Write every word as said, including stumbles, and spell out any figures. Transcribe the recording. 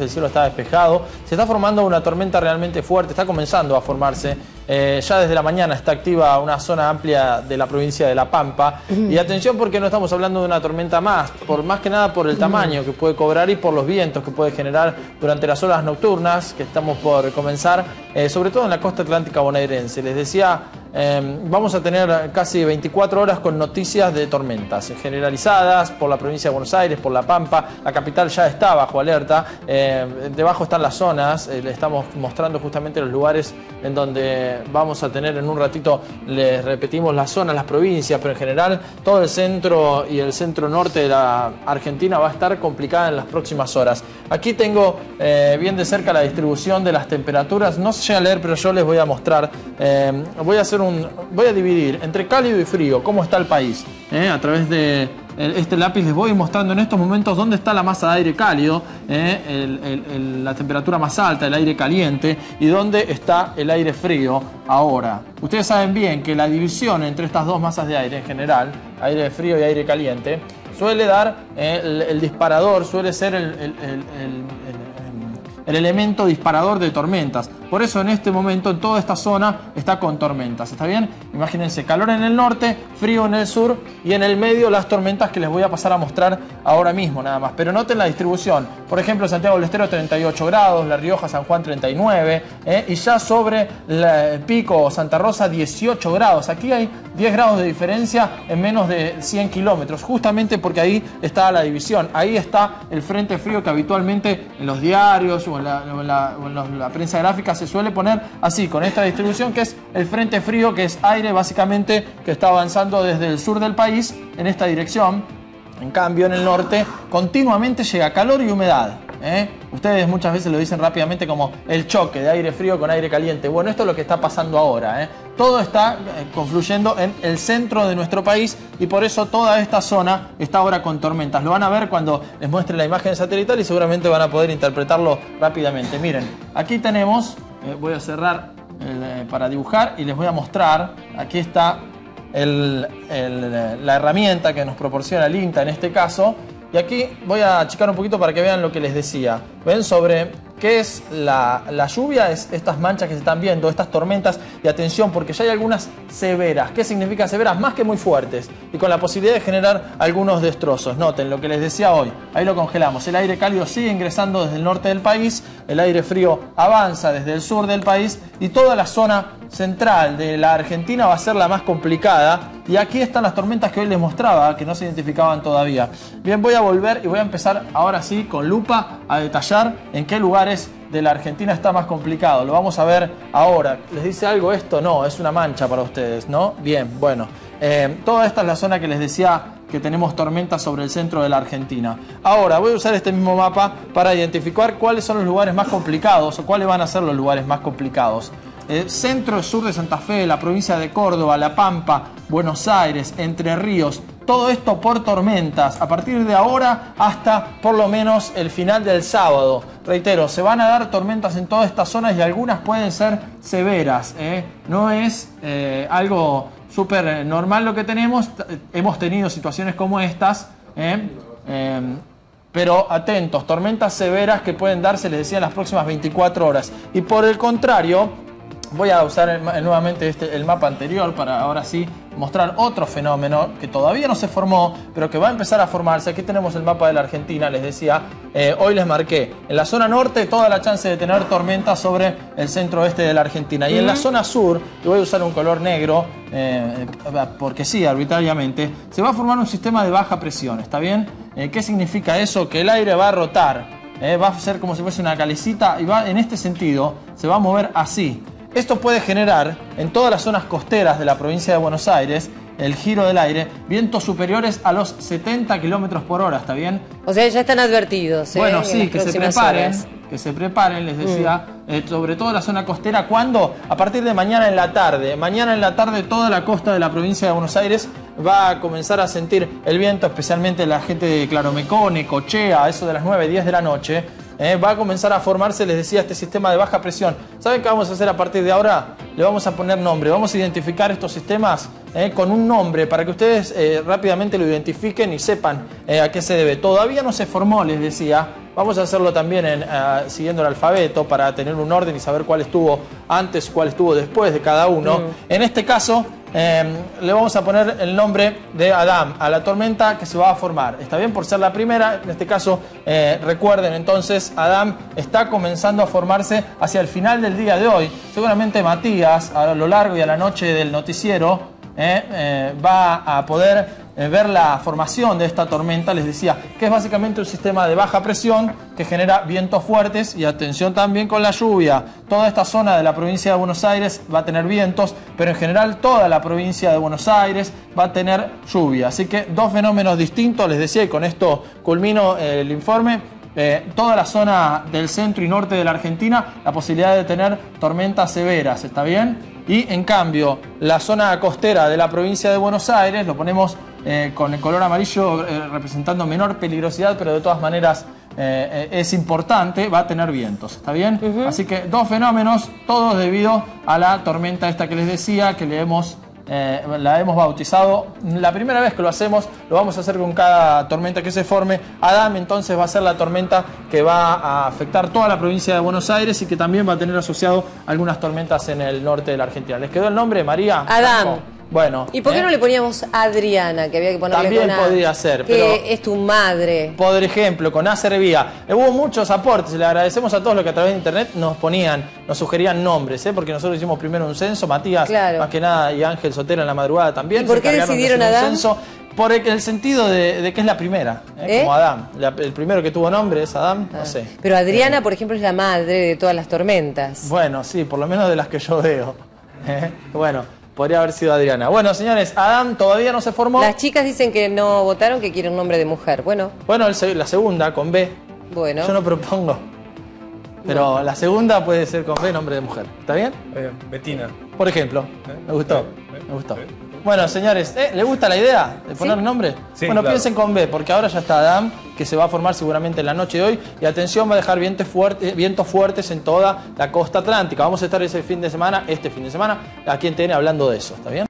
el cielo está despejado. Se está formando una tormenta realmente fuerte, está comenzando a formarse. Eh, ya desde la mañana está activa una zona amplia de la provincia de La Pampa. Uh-huh. Y atención porque no estamos hablando de una tormenta más, por más que nada por el tamaño que puede cobrar y por los vientos que puede generar durante las horas nocturnas que estamos por comenzar, eh, sobre todo en la costa atlántica bonaerense. Les decía, eh, vamos a tener casi veinticuatro horas con noticias de tormentas generalizadas por la provincia de Buenos Aires, por La Pampa. La capital ya está bajo alerta. Eh, debajo están las zonas. Eh, le estamos mostrando justamente los lugares en donde vamos a tener en un ratito, les repetimos las zonas, las provincias, pero en general todo el centro y el centro norte de la Argentina va a estar complicada en las próximas horas. Aquí tengo eh, bien de cerca la distribución de las temperaturas. No se llega a leer, pero yo les voy a mostrar. Eh, voy a hacer un, voy a dividir entre cálido y frío cómo está el país. Eh, a través de este lápiz les voy mostrando en estos momentos dónde está la masa de aire cálido, eh, el, el, el, la temperatura más alta, el aire caliente, y dónde está el aire frío ahora. Ustedes saben bien que la división entre estas dos masas de aire en general, aire frío y aire caliente, suele dar eh, el, el disparador, suele ser el, el, el, el, el el elemento disparador de tormentas. Por eso en este momento en toda esta zona está con tormentas. ¿Está bien? Imagínense, calor en el norte, frío en el sur y en el medio las tormentas que les voy a pasar a mostrar ahora mismo nada más. Pero noten la distribución. Por ejemplo, Santiago del Estero treinta y ocho grados, La Rioja, San Juan treinta y nueve, ¿eh? Y ya sobre el Pico, Santa Rosa dieciocho grados. Aquí hay diez grados de diferencia en menos de cien kilómetros, justamente porque ahí está la división. Ahí está el frente frío que habitualmente en los diarios o en la, o en la, o en la, la prensa gráfica se suele poner así, con esta distribución, que es el frente frío, que es aire básicamente que está avanzando desde el sur del país en esta dirección. En cambio, en el norte continuamente llega calor y humedad. ¿Eh? Ustedes muchas veces lo dicen rápidamente como el choque de aire frío con aire caliente. Bueno, esto es lo que está pasando ahora. ¿eh? Todo está eh, confluyendo en el centro de nuestro país y por eso toda esta zona está ahora con tormentas. Lo van a ver cuando les muestre la imagen satelital y seguramente van a poder interpretarlo rápidamente. Miren, aquí tenemos, eh, voy a cerrar el, eh, para dibujar y les voy a mostrar. Aquí está el, el, la herramienta que nos proporciona el INTA en este caso. Y aquí voy a achicar un poquito para que vean lo que les decía. ¿Ven? Sobre qué es la, la lluvia, es estas manchas que se están viendo, estas tormentas. Y atención, porque ya hay algunas severas. ¿Qué significa severas? Más que muy fuertes. Y con la posibilidad de generar algunos destrozos. Noten lo que les decía hoy. Ahí lo congelamos. El aire cálido sigue ingresando desde el norte del país. El aire frío avanza desde el sur del país. Y toda la zona central de la Argentina va a ser la más complicada. Y aquí están las tormentas que hoy les mostraba, que no se identificaban todavía. Bien, voy a volver y voy a empezar ahora sí con lupa a detallar en qué lugares de la Argentina está más complicado. Lo vamos a ver ahora. ¿Les dice algo esto? No, es una mancha para ustedes, ¿no? Bien, bueno. Eh, toda esta es la zona que les decía que tenemos tormentas sobre el centro de la Argentina. Ahora voy a usar este mismo mapa para identificar cuáles son los lugares más complicados o cuáles van a ser los lugares más complicados. Eh, centro y sur de Santa Fe, la provincia de Córdoba, La Pampa, Buenos Aires, Entre Ríos, todo esto por tormentas, a partir de ahora hasta por lo menos el final del sábado. Reitero, se van a dar tormentas en todas estas zonas y algunas pueden ser severas, ¿eh? No es eh, algo súper normal lo que tenemos, hemos tenido situaciones como estas, ¿eh? Eh, pero atentos, tormentas severas que pueden darse, les decía, en las próximas veinticuatro horas. Y por el contrario, voy a usar el, nuevamente este, el mapa anterior para ahora sí mostrar otro fenómeno que todavía no se formó, pero que va a empezar a formarse. Aquí tenemos el mapa de la Argentina, les decía, eh, hoy les marqué en la zona norte toda la chance de tener tormentas sobre el centro oeste de la Argentina. Y en la zona sur, y voy a usar un color negro, eh, porque sí, arbitrariamente, se va a formar un sistema de baja presión, ¿está bien? Eh, ¿Qué significa eso? Que el aire va a rotar, eh, va a ser como si fuese una calecita y va en este sentido, se va a mover así. Esto puede generar en todas las zonas costeras de la provincia de Buenos Aires el giro del aire, vientos superiores a los setenta kilómetros por hora, ¿está bien? O sea, ya están advertidos. ¿eh? Bueno, sí, que se preparen, horas. que se preparen, les decía, mm. eh, sobre todo la zona costera. ¿Cuándo? A partir de mañana en la tarde. Mañana en la tarde toda la costa de la provincia de Buenos Aires va a comenzar a sentir el viento, especialmente la gente de Claromecó, Necochea, a eso de las nueve, diez de la noche. Eh, va a comenzar a formarse, les decía, este sistema de baja presión. ¿Saben qué vamos a hacer a partir de ahora? Le vamos a poner nombre, vamos a identificar estos sistemas eh, con un nombre para que ustedes eh, rápidamente lo identifiquen y sepan eh, a qué se debe. Todavía no se formó, les decía, Vamos a hacerlo también en, uh, siguiendo el alfabeto para tener un orden y saber cuál estuvo antes, cuál estuvo después de cada uno. Mm. En este caso, eh, le vamos a poner el nombre de Adam a la tormenta que se va a formar. ¿Está bien? Por ser la primera, en este caso, eh, recuerden entonces, Adam está comenzando a formarse hacia el final del día de hoy. Seguramente Matías, a lo largo y a la noche del noticiero, Eh, eh, va a poder eh, ver la formación de esta tormenta. Les decía que es básicamente un sistema de baja presión que genera vientos fuertes y atención también con la lluvia. Toda esta zona de la provincia de Buenos Aires va a tener vientos, pero en general toda la provincia de Buenos Aires va a tener lluvia. Así que dos fenómenos distintos, les decía, y con esto culmino eh, el informe. Eh, toda la zona del centro y norte de la Argentina, la posibilidad de tener tormentas severas, ¿está bien? Y en cambio, la zona costera de la provincia de Buenos Aires, lo ponemos eh, con el color amarillo eh, representando menor peligrosidad, pero de todas maneras eh, eh, es importante, va a tener vientos, ¿está bien? Uh-huh. Así que dos fenómenos, todos debido a la tormenta esta que les decía, que le hemos... Eh, la hemos bautizado. La primera vez que lo hacemos, lo vamos a hacer con cada tormenta que se forme. Adam entonces va a ser la tormenta que va a afectar toda la provincia de Buenos Aires y que también va a tener asociado algunas tormentas en el norte de la Argentina. ¿Les quedó el nombre, María? Adam. ¿Cómo? Bueno. ¿Y por qué eh? no le poníamos Adriana, que había que ponerle También con A? podría ser. Que pero, es tu madre. Por ejemplo, con A servía. Eh, hubo muchos aportes. Le agradecemos a todos los que a través de internet nos ponían, nos sugerían nombres, ¿eh? Porque nosotros hicimos primero un censo. Matías, claro. Más que nada, y Ángel Sotero en la madrugada también. ¿Y por qué decidieron de Adam? Un censo. Por el, el sentido de, de que es la primera, ¿eh? ¿Eh? Como Adam. La, el primero que tuvo nombre es Adam, ah. no sé. Pero Adriana, eh. por ejemplo, es la madre de todas las tormentas. Bueno, sí, por lo menos de las que yo veo. ¿Eh? Bueno. Podría haber sido Adriana. Bueno, señores, Adam todavía no se formó. Las chicas dicen que no votaron, que quieren un nombre de mujer. Bueno. Bueno, el, la segunda, con B. Bueno. Yo no propongo. Pero bueno. La segunda puede ser con B, nombre de mujer. ¿Está bien? Eh, Betina. Por ejemplo. ¿Eh? Me gustó. ¿Eh? Me gustó. ¿Eh? Bueno, señores, ¿eh? ¿le gusta la idea de poner ¿Sí? nombre? Sí, bueno, claro. Piensen con B, porque ahora ya está Adam, que se va a formar seguramente en la noche de hoy. Y atención, va a dejar vientos fuertes, vientos fuertes en toda la costa atlántica. Vamos a estar ese fin de semana, este fin de semana, aquí en T N hablando de eso. ¿Está bien?